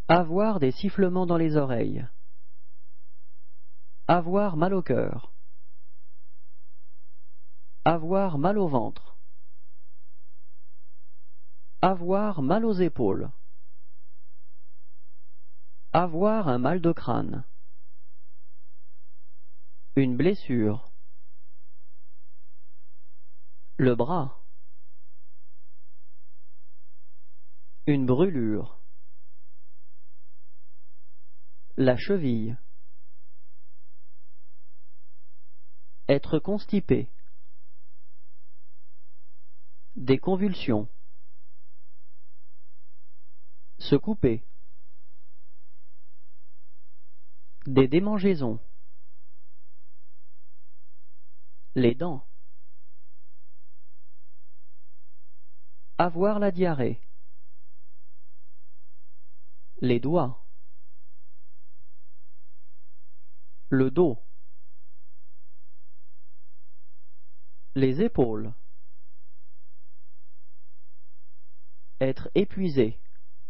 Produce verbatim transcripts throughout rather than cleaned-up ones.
Avoir des sifflements dans les oreilles. Avoir mal au cœur. Avoir mal au ventre. Avoir mal aux épaules. Avoir un mal de crâne. Une blessure. Le bras. Une brûlure. La cheville. Être constipé. Des convulsions. Se couper. Des démangeaisons. Les dents. Avoir la diarrhée. Les doigts. Le dos. Les épaules. Être épuisé.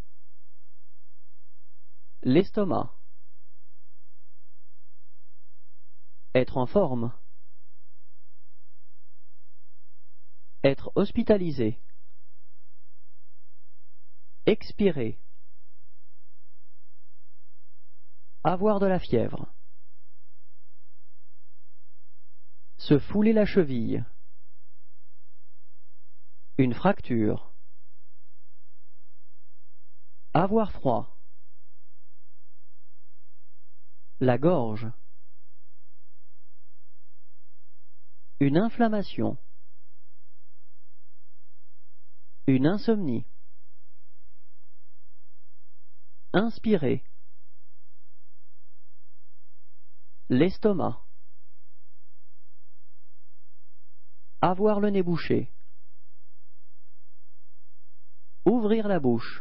L'estomac. Être en forme. Être hospitalisé. Expirer. Avoir de la fièvre. Se fouler la cheville. Une fracture. Avoir froid. La gorge. Une inflammation. Une insomnie. Inspirer. L'estomac. Avoir le nez bouché. Ouvrir la bouche.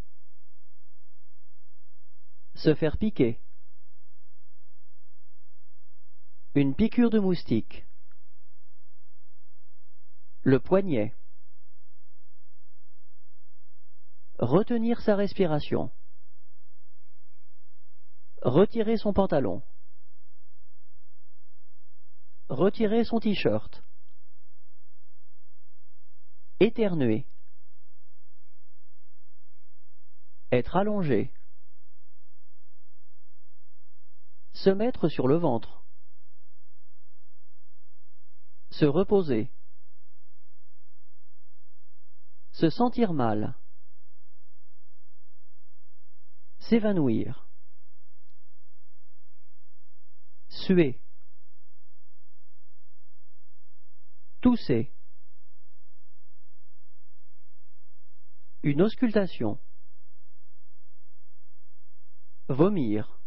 Se faire piquer. Une piqûre de moustique. Le poignet. Retenir sa respiration. Retirer son pantalon. Retirer son t-shirt. Éternuer. Être allongé. Se mettre sur le ventre. Se reposer. Se sentir mal. S'évanouir. Suer. Tousser. Une auscultation. Vomir.